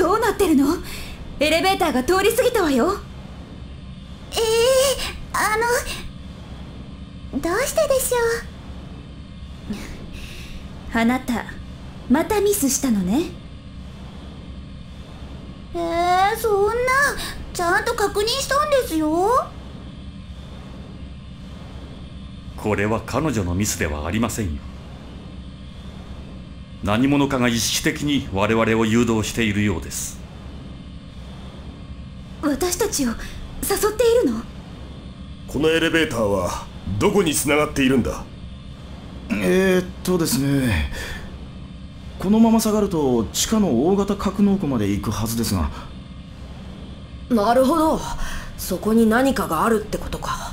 どうなってるの？エレベーターが通り過ぎたわよ。 どうしてでしょう。あなたまたミスしたのね。 そんな、ちゃんと確認したんですよ。 これは彼女のミスではありませんよ。何者かが意識的に我々を誘導しているようです。 私たちを誘っているの？ このエレベーターはどこにつながっているんだ？ ですね、このまま下がると地下の大型格納庫まで行くはずですが。 なるほど、そこに何かがあるってことか。